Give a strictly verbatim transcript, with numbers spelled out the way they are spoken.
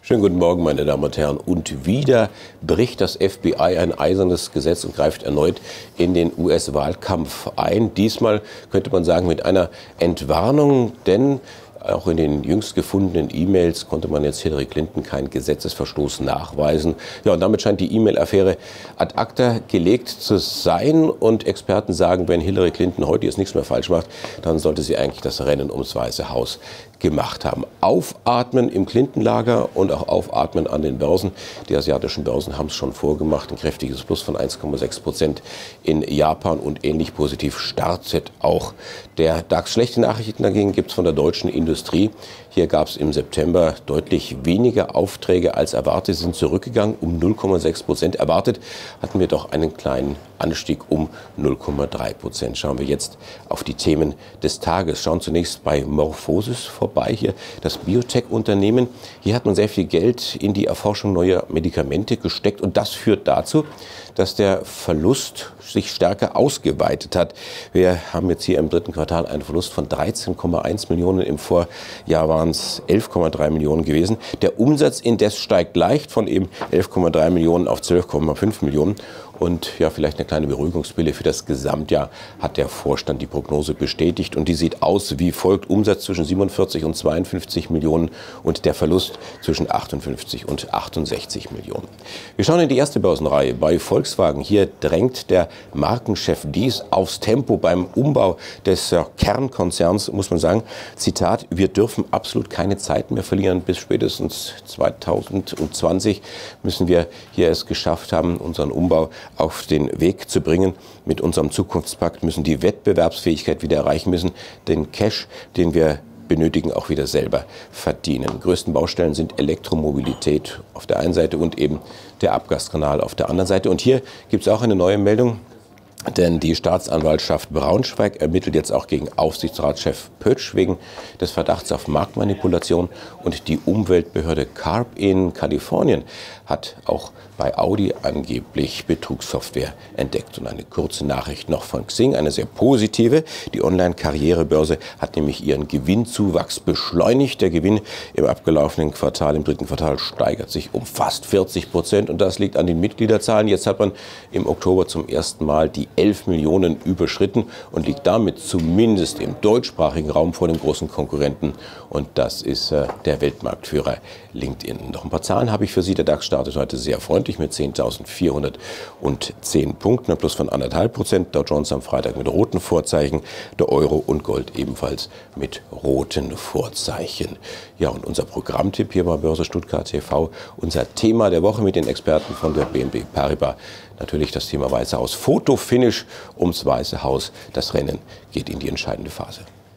Schönen guten Morgen, meine Damen und Herren. Und wieder bricht das F B I ein eisernes Gesetz und greift erneut in den U S-Wahlkampf ein. Diesmal könnte man sagen mit einer Entwarnung, denn auch in den jüngst gefundenen E-Mails konnte man jetzt Hillary Clinton keinen Gesetzesverstoß nachweisen. Ja, und damit scheint die E-Mail-Affäre ad acta gelegt zu sein. Und Experten sagen, wenn Hillary Clinton heute jetzt nichts mehr falsch macht, dann sollte sie eigentlich das Rennen ums Weiße Haus gemacht haben. Aufatmen im Clinton-Lager und auch aufatmen an den Börsen. Die asiatischen Börsen haben es schon vorgemacht. Ein kräftiges Plus von eins Komma sechs Prozent in Japan und ähnlich positiv startet auch der DAX. Schlechte Nachrichten dagegen gibt es von der deutschen Industrie. Hier gab es im September deutlich weniger Aufträge als erwartet. Sie sind zurückgegangen um null Komma sechs Prozent. Erwartet hatten wir doch einen kleinen Anstieg um null Komma drei Prozent. Schauen wir jetzt auf die Themen des Tages. Schauen zunächst bei MorphoSys vorbei. Hier das Biotech-Unternehmen. Hier hat man sehr viel Geld in die Erforschung neuer Medikamente gesteckt. Und das führt dazu, dass der Verlust sich stärker ausgeweitet hat. Wir haben jetzt hier im dritten Quartal einen Verlust von dreizehn Komma eins Millionen. Im Vorjahr waren es elf Komma drei Millionen gewesen. Der Umsatz indes steigt leicht von eben elf Komma drei Millionen auf zwölf Komma fünf Millionen. Und ja, vielleicht eine kleine Beruhigungspille für das Gesamtjahr hat der Vorstand die Prognose bestätigt. Und die sieht aus wie folgt: Umsatz zwischen siebenundvierzig und zweiundfünfzig Millionen und der Verlust zwischen achtundfünfzig und achtundsechzig Millionen. Wir schauen in die erste Börsenreihe bei Volkswagen. Hier drängt der Markenchef Diess aufs Tempo beim Umbau des ja, Kernkonzerns, muss man sagen. Zitat: Wir dürfen absolut keine Zeit mehr verlieren. Bis spätestens zweitausendzwanzig müssen wir hier es geschafft haben, unseren Umbau auf den Weg zu bringen. Mit unserem Zukunftspakt müssen die Wettbewerbsfähigkeit wieder erreichen, müssen den Cash, den wir benötigen, auch wieder selber verdienen. Die größten Baustellen sind Elektromobilität auf der einen Seite und eben der Abgaskanal auf der anderen Seite. Und hier gibt es auch eine neue Meldung. Denn die Staatsanwaltschaft Braunschweig ermittelt jetzt auch gegen Aufsichtsratschef Pötsch wegen des Verdachts auf Marktmanipulation. Und die Umweltbehörde CARB in Kalifornien hat auch bei Audi angeblich Betrugssoftware entdeckt. Und eine kurze Nachricht noch von Xing, eine sehr positive. Die Online-Karrierebörse hat nämlich ihren Gewinnzuwachs beschleunigt. Der Gewinn im abgelaufenen Quartal, im dritten Quartal, steigert sich um fast vierzig Prozent. Und das liegt an den Mitgliederzahlen. Jetzt hat man im Oktober zum ersten Mal die elf Millionen überschritten und liegt damit zumindest im deutschsprachigen Raum vor dem großen Konkurrenten. Und das ist äh, der Weltmarktführer LinkedIn. Noch ein paar Zahlen habe ich für Sie. Der DAX startet heute sehr freundlich mit zehntausendvierhundertzehn Punkten, ein Plus von anderthalb Prozent. Dow Jones am Freitag mit roten Vorzeichen. Der Euro und Gold ebenfalls mit roten Vorzeichen. Ja, und unser Programmtipp hier bei Börse Stuttgart T V, unser Thema der Woche mit den Experten von der B N P Paribas. Natürlich das Thema Weiße Haus. Fotofinish ums Weiße Haus. Das Rennen geht in die entscheidende Phase.